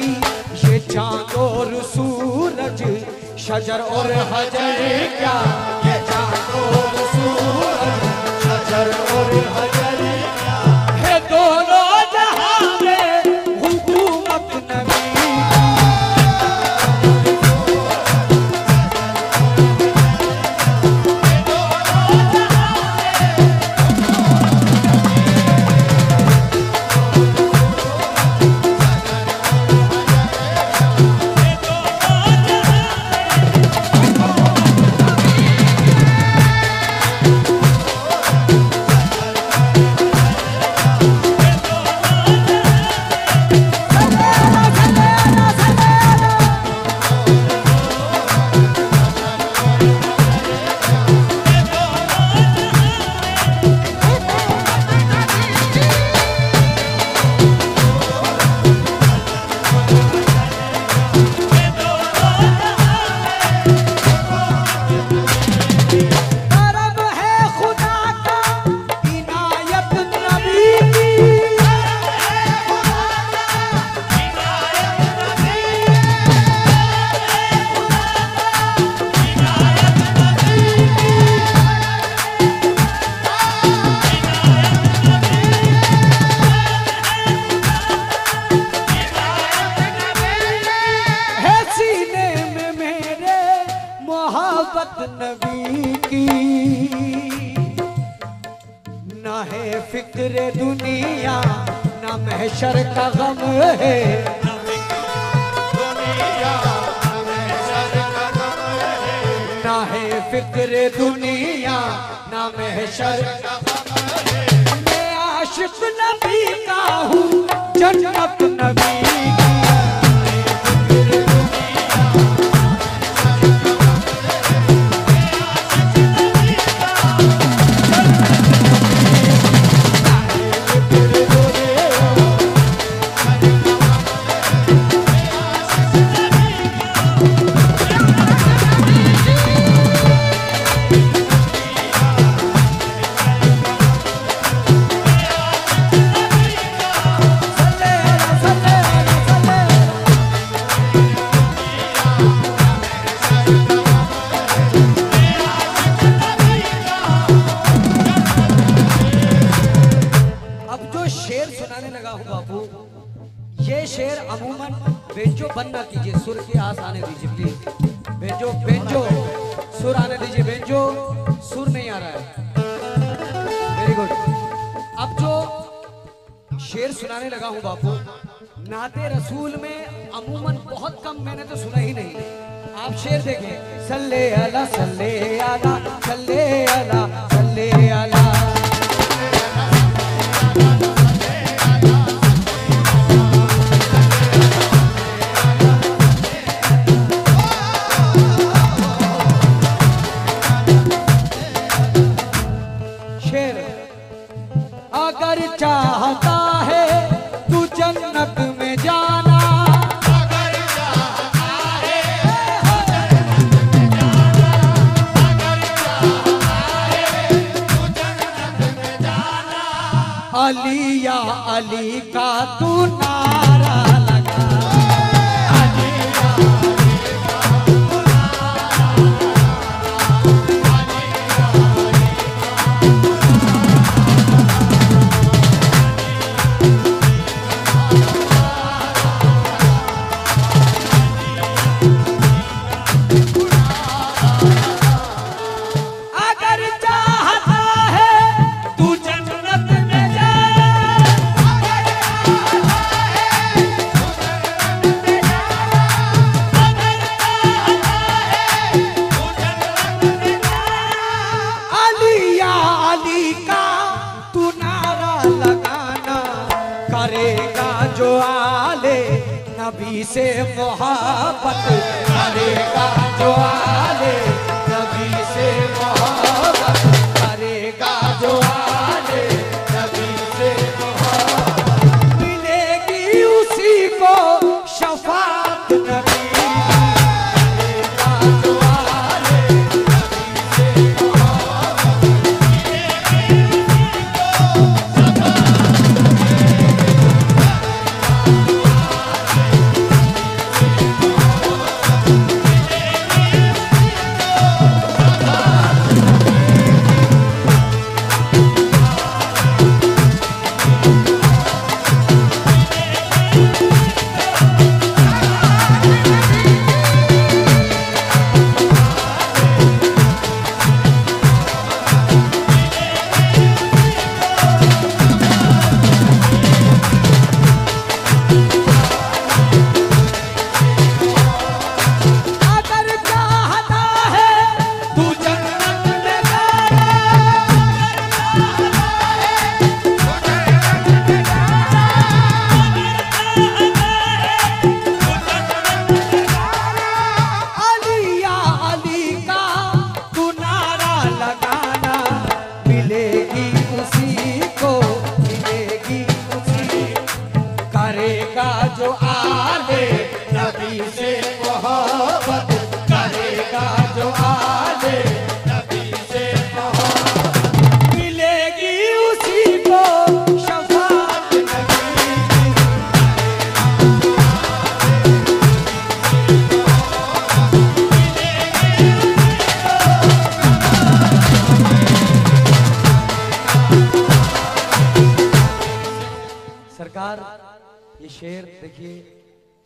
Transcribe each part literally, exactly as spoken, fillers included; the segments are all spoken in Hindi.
ये चांद और सूरज शजर और हजर क्या, ये चांद और सूरज शजर और हजर क्या है, दोनों जहां में हुकूमत नबी। नबी की ना है फिक्र दुनिया, ना महशर का गम है, ना है फिक्र दुनिया, ना महशर का गम है। मैं आशिक नबी का हूँ, जन्नत नबी की। ये शेर अमूमन बेंजो बंद ना कीजिए, सुर के आस आने दीजिए प्लीज। बेंजो बेंजो सुर आने दीजिए, बेंजो सुर नहीं आ रहा है। Very good. अब जो शेर सुनाने लगा हूं बापू, नाते रसूल में अमूमन बहुत कम मैंने तो सुना ही नहीं। आप शेर देखें, सल्ले अला सल्ले अला सल्ले अला सल्ले अला। अगर चाहता है तू जन्नत में जाना, अगर चाहता है तू जन्नत में जाना, अली या अली का तू नारा लगा, अली या अली का तू नारा लगा, अली या अली जो आले नबी से मोहब्बत करेगा, जो आले नबी से मोहब्बत करेगा, जो आले नबी से मोहब्बत, मिलेगी उसी को शफाअत नबी।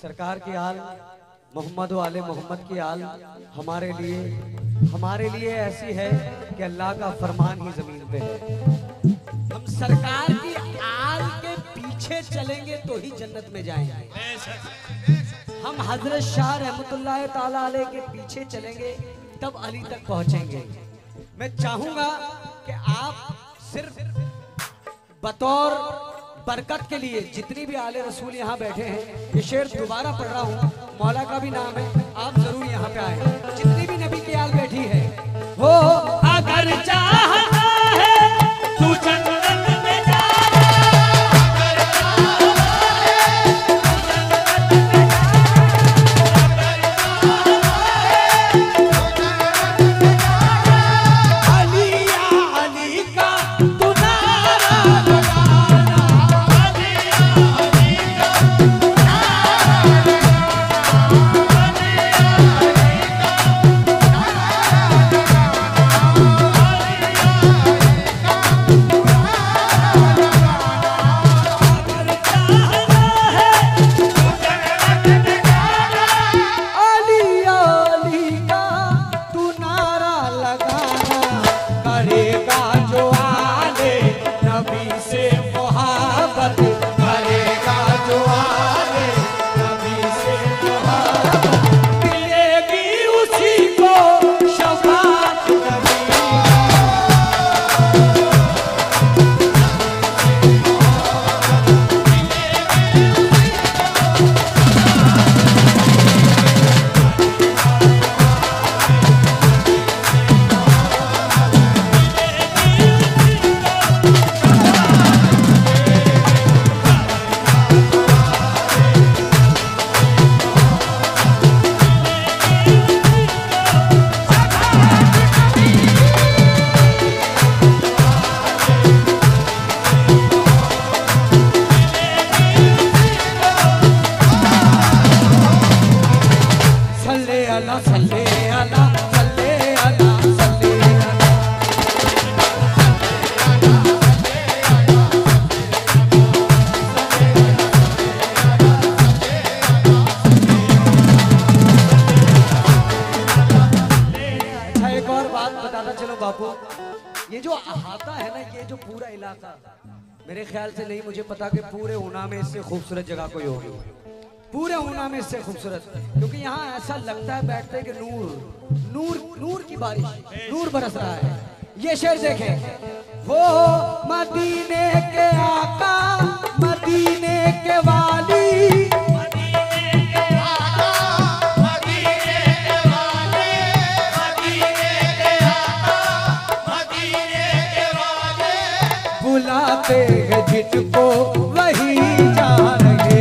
सरकार की आल, मोहम्मद वाले मोहम्मद की आल हमारे लिए हमारे लिए ऐसी है कि अल्लाह का फरमान ही जमीन पे है। हम सरकार की आल के पीछे चलेंगे तो ही जन्नत में जाएंगे। हम हजरत शाह रहमतुल्लाह ताला अलैह के पीछे चलेंगे तब अली तक पहुंचेंगे। मैं चाहूंगा कि आप सिर्फ बतौर बरकत के लिए जितनी भी आले रसूल यहाँ बैठे हैं, ये शेर दोबारा पढ़ रहा हूँ, मौला का भी नाम है, आप जरूर यहाँ पे आए। जितनी भी नबी की आल बैठी है वो अगर चाहता है तू जन्नत में जा, अगर चाहता है तू जन्नत में जा, अगर चाहता है तू जन्नत में जा, अली या अली का तू नारा लगाना, अली या अली का तू नारा लगाना, अली या अली का तू नारा ये जो अहाता है ना, ये जो पूरा इलाका, मेरे ख्याल से नहीं मुझे पता कि पूरे ऊना में इससे खूबसूरत जगह कोई होगी, पूरे ऊना में इससे खूबसूरत, क्योंकि यहाँ ऐसा लगता है बैठते कि नूर नूर नूर की बारिश, नूर बरस रहा है। ये शेर देखें, वो मदीने के आका, मदीने के वाली, बुलाते हैं जिनको वही जानेंगे,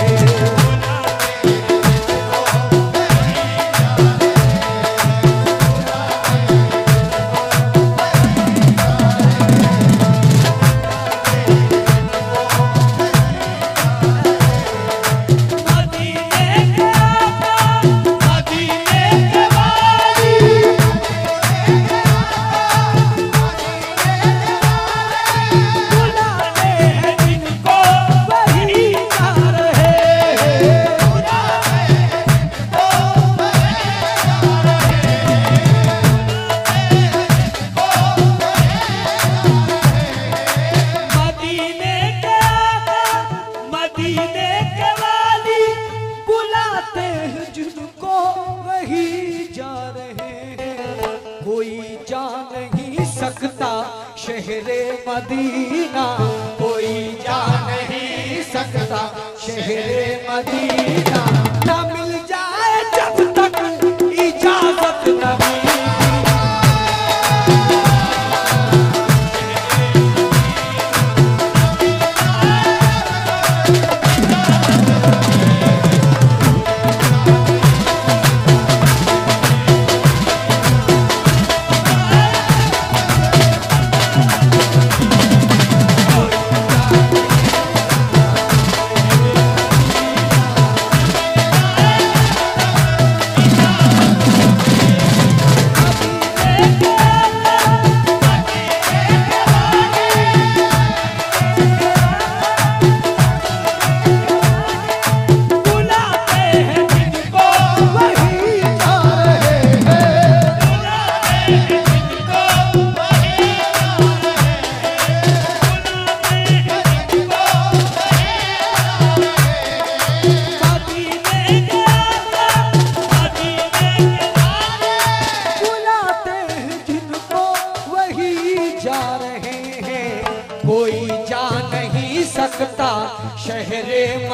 शहरे मदीना कोई जा नहीं सकता, शहरे मदीना ना मिल जाए जब तक इजाजत नबी।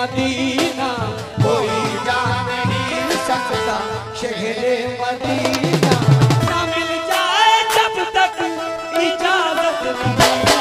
मदीना, कोई जा नहीं सकता शहरे मदीना, ना मिल जाए जब तक इजाजत मदीना।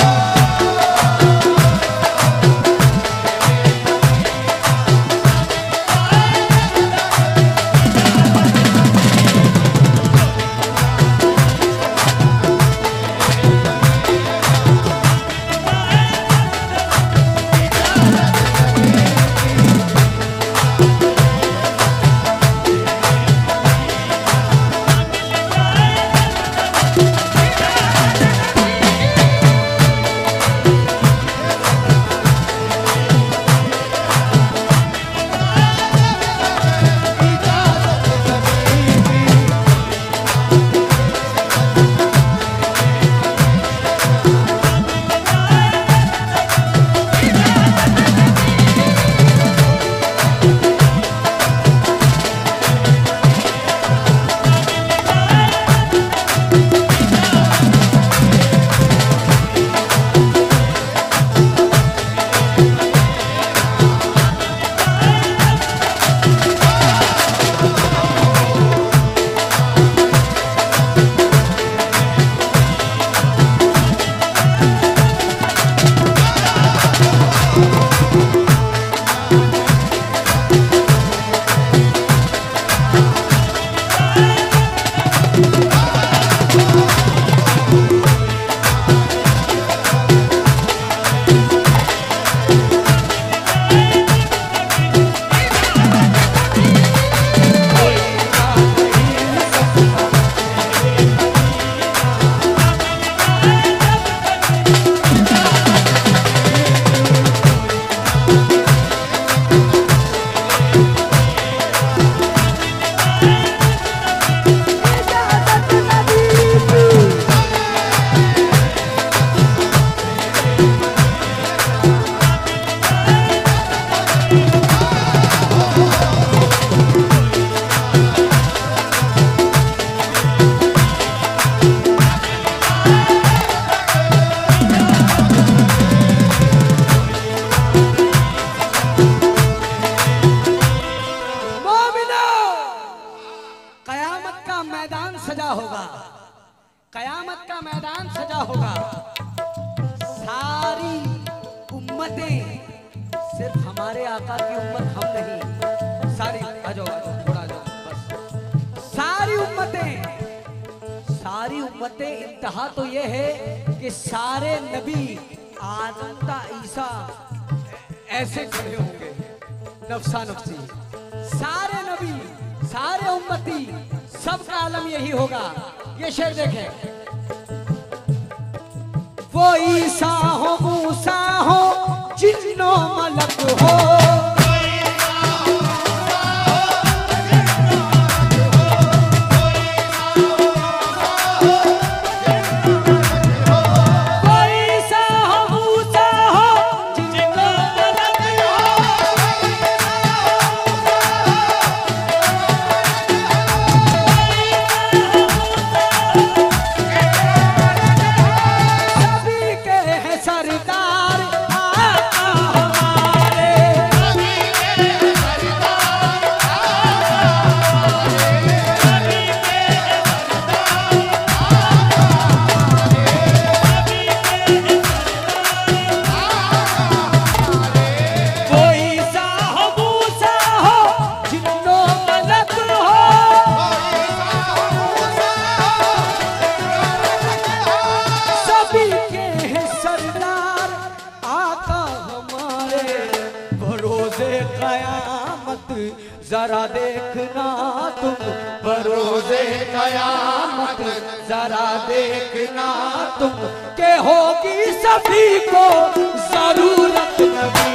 कयामत का मैदान सजा होगा। सारी उम्मतें, सिर्फ हमारे आका की उम्मत हम नहीं, सारी आ जाओ आ जाओ थोड़ा जाओ बस, सारी उम्मतें सारी उम्मतें इंतहा तो ये है कि सारे नबी आदम ता ईसा ऐसे खड़े होंगे नफसा नफसी, सारे नबी सारे उम्मती सबका आलम यही होगा। ये शेर देखें, वो ईसा हो मूसा हो जिन्नो मलक हो, जरा देखना तुम बरोज़े क़यामत, जरा देखना तुम के होगी सभी को जरूरत नबी।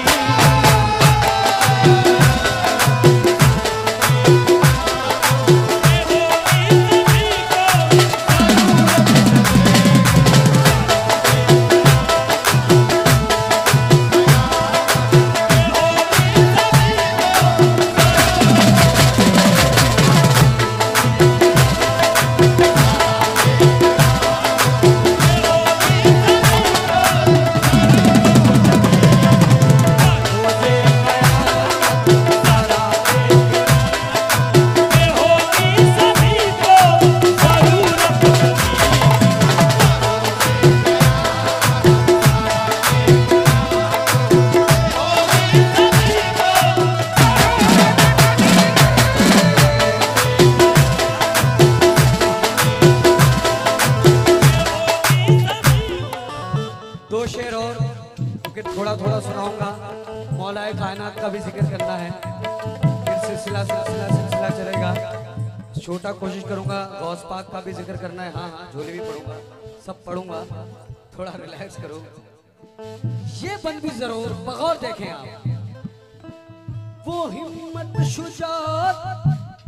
का भी जिक्र करना है, फिर सिलसिला सिलसिला सिलसिला चलेगा। छोटा कोशिश करूंगा, गौस पाक का भी जिक्र करना है। हाँ हाँ झोली भी पढ़ूंगा, सब पढ़ूंगा, थोड़ा रिलैक्स करो। ये बन भी जरूर बगौर देखें आप। वो हिम्मत शुजात,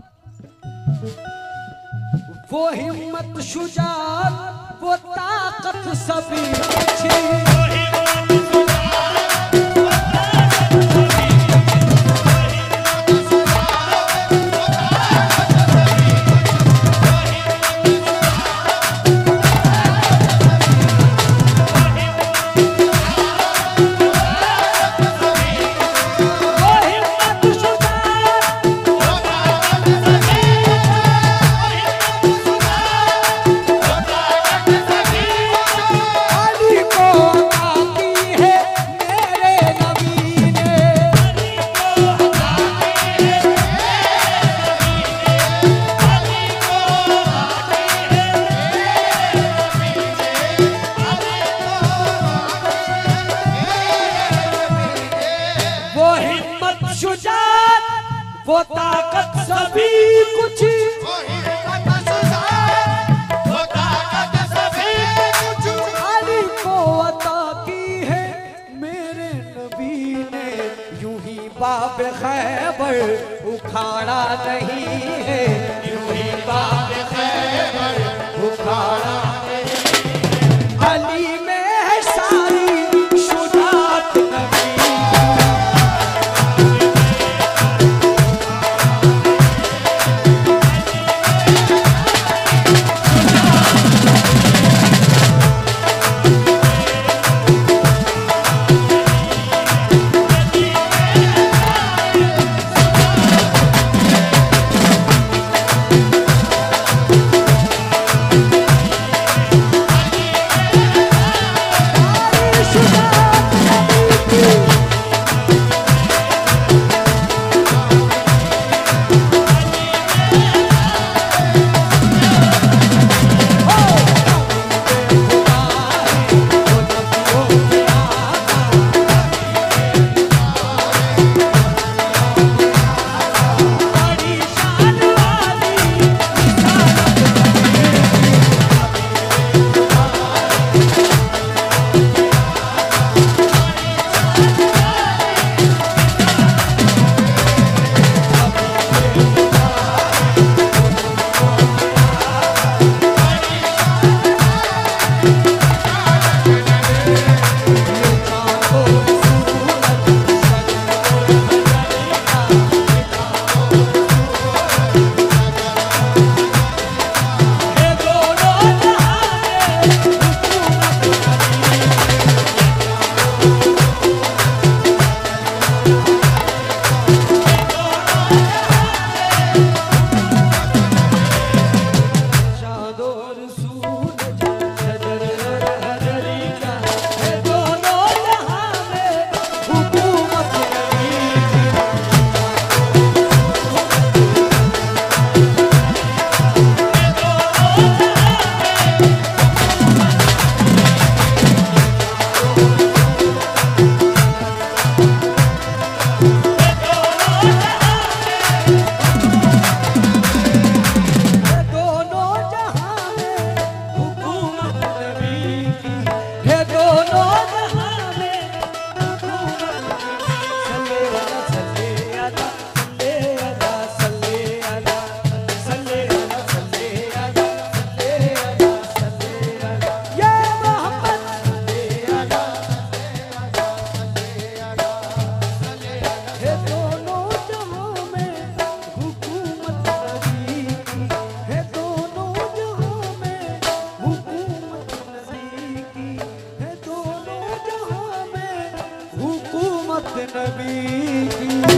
वो हिम्मत शुजात, वो ताकत सभी अच्छी। वो ताकत सभी कुछ, वो ताकत सभी कुछ अली को अता की है मेरे नबी ने। यूं ही बाब खैबर उखाड़ा नहीं है, यूं ही बाब खैबर उखाड़ा नहीं। अली में है सारी शुजात नबी। नबी की।